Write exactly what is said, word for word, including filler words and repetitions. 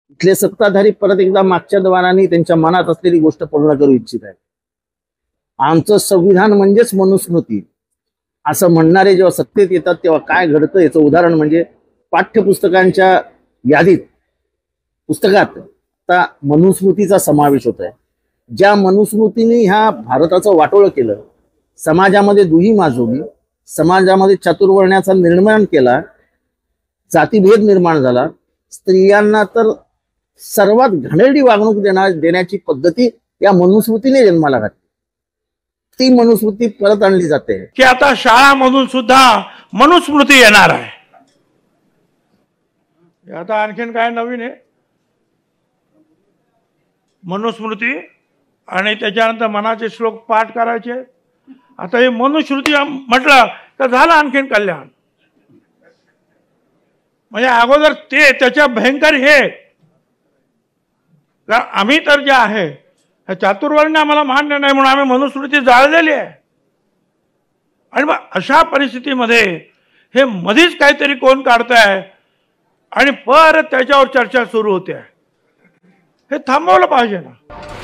इथले सत्ताधारी परत एकदा मागच्या द्वाराने त्यांच्या मनात असलेली गोष्ट पूर्ण करू इच्छित आहेत। आमचं संविधान म्हणजेच मनुस्मृती असं म्हणणारे जेव्हा सत्तेत येतात तेव्हा काय घडतं याचं उदाहरण म्हणजे पाठ्यपुस्तकांच्या यादीत पुस्तकात आता मनुस्मृतीचा समावेश होत आहे। ज्या मनुस्मृतीने ह्या भारताचं वाटोळं केलं, समाजामध्ये दुही माजवली, समाजामध्ये चातुर्वर्ण्याचा निर्माण केला, जातीभेद निर्माण झाला, स्त्रियांना तर सर्वात घाणेरडी वागणूक देणार देण्याची पद्धती या मनुस्मृतीने जन्माला घातली। ती मनुस्मृती परत आणली जाते की आता शाळांमधून सुद्धा मनुस्मृती येणार आहे। आता आणखीन काय नवीन आहे, मनुस्मृती आणि त्याच्यानंतर मनाचे श्लोक पाठ करायचे। आता हे मनुस्मृती म्हटलं तर झालं आणखीन कल्याण। म्हणजे अगोदर ते त्याच्या भयंकर हे आम्ही तर जे आहे चातुर्वर्ण्य आम्हाला मान्य नाही म्हणून आम्ही मनुस्मृती जाळलेली आहे। आणि मग अशा परिस्थितीमध्ये हे मधीच काहीतरी कोण काढताय आणि परत त्याच्यावर चर्चा सुरू होते, हे थांबवलं पाहिजे ना।